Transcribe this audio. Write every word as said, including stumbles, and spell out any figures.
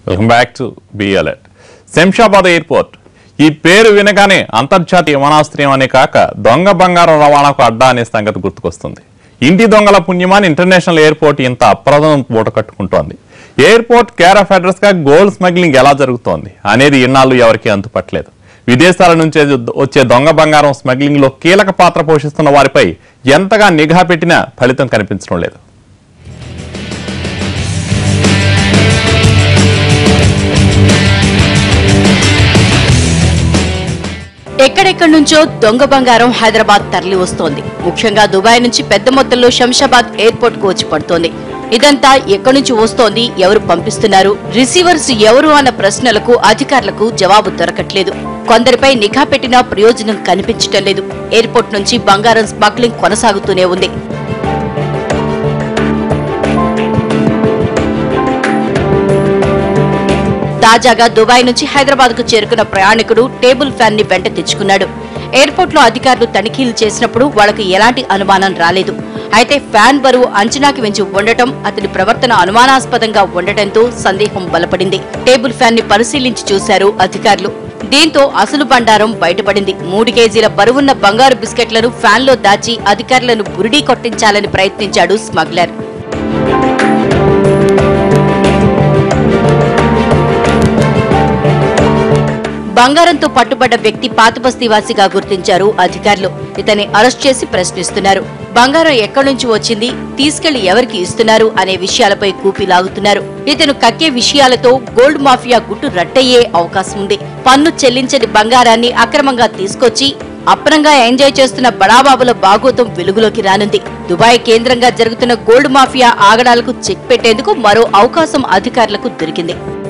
Welcome back to be alert. Shamshabad airport ఈ పేరు వినగానే అంతర్జాతీయ విమానాశ్రయం అనే కాక దొంగ బంగారం రవాణాకు అడ్డా అనే సంగతి గుర్తుకొస్తుంది. ఇంటి దొంగల పుణ్యమాని ఇంటర్నేషనల్ ఎయిర్పోర్ట్ ఇంత అప్రదం మూట కట్టుకుంటోంది. ఎయిర్పోర్ట్ కేర్ ఆఫ్ అడ్రస్ గా గోల్డ్ స్మగ్లింగ్ ఎలా జరుగుతోంది అనేది ఇన్నాళ్ళు ఎవరికీ అంతుపట్టలేదు. విదేశాల నుంచి వచ్చే దొంగ బంగారం స్మగ్లింగ్ లో కీలక పాత్ర పోషిస్తున్న వారిపై ఎంతగా నిఘా పెట్టినా ఫలితం కనిపించడం లేదు. ఎక్కడెక్కడి నుంచో దొంగ బంగారం హైదరాబాద్ తరలి వస్తోంది. ముఖ్యంగా దుబాయ్ నుంచి పెద్ద మొత్తంలో శంషాబాద్ ఎయిర్పోర్ట్ కు వచ్చి పడుతోంది. ఇదంతా ఎక్కడి నుంచి వస్తోంది, ఎవరు పంపిస్తున్నారు, రిసీవర్స్ ఎవరు అన్న ప్రశ్నలకు అధికారులకు జవాబు దొరకట్లేదు. కొందరిపై నిఘా పెట్టినా ప్రయోజనం కనిపించటం లేదు. ఎయిర్పోర్ట్ నుంచి బంగారం స్మగ్లింగ్ కొనసాగుతూనే ఉంది. తాజాగా దుబాయ్ నుంచి హైదరాబాద్ కు చేరుకున్న ప్రయాణికుడు టేబుల్ ఫ్యాన్ ని వెంట తెచ్చుకున్నాడు. ఎయిర్పోర్ట్ లో అధికారులు తనిఖీలు చేసినప్పుడు వాళ్లకు ఎలాంటి అనుమానం రాలేదు. అయితే ఫ్యాన్ బరువు అంచనాకి మించి ఉండటం, అతని ప్రవర్తన అనుమానాస్పదంగా ఉండటంతో సందేహం బలపడింది. టేబుల్ ఫ్యాన్ ని పరిశీలించి చూశారు అధికారులు. దీంతో అసలు బండారం బయటపడింది. మూడు కేజీల బరువున్న బంగారు బిస్కెట్లను ఫ్యాన్ లో దాచి అధికారులను బురిడీ కొట్టించాలని ప్రయత్నించాడు స్మగ్లర్. బంగారంతో పట్టుబడ్డ వ్యక్తి పాతబస్తీవాసిగా గుర్తించారు అధికారులు. ఇతన్ని అరెస్ట్ చేసి ప్రశ్నిస్తున్నారు. బంగారం ఎక్కడి నుంచి వచ్చింది, తీసుకెళ్లి ఎవరికి ఇస్తున్నారు అనే విషయాలపై కూపి లాగుతున్నారు. ఇతను కక్కే విషయాలతో గోల్డ్ మాఫియా గుట్టు రట్టయ్యే అవకాశం ఉంది. పన్ను చెల్లించని బంగారాన్ని అక్రమంగా తీసుకొచ్చి అప్రంగా ఎంజాయ్ చేస్తున్న బడాబాబుల బాగోతం వెలుగులోకి రానుంది. దుబాయ్ కేంద్రంగా జరుగుతున్న గోల్డ్ మాఫియా ఆగడాలకు చెక్ పెట్టేందుకు మరో అవకాశం అధికారులకు దొరికింది.